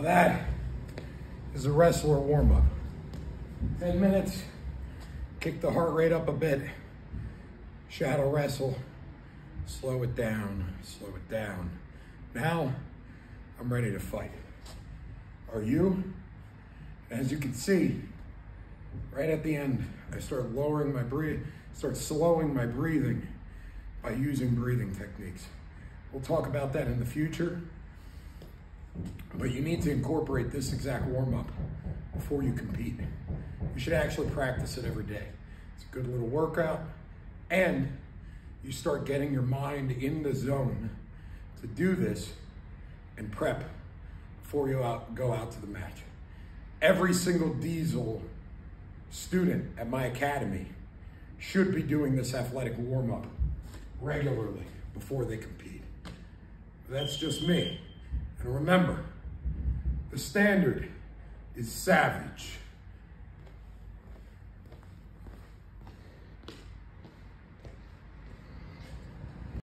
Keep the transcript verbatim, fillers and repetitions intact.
that is a wrestler warm-up. ten minutes, kick the heart rate up a bit, shadow wrestle, slow it down, slow it down. Now, I'm ready to fight. Are you? As you can see, right at the end, I start lowering my breath, start slowing my breathing by using breathing techniques. We'll talk about that in the future, but you need to incorporate this exact warm-up before you compete. You should actually practice it every day. It's a good little workout, and you start getting your mind in the zone to do this and prep before you out, go out to the match. Every single diesel student at my academy should be doing this athletic warm-up regularly before they compete. That's just me. And remember, the standard is savage.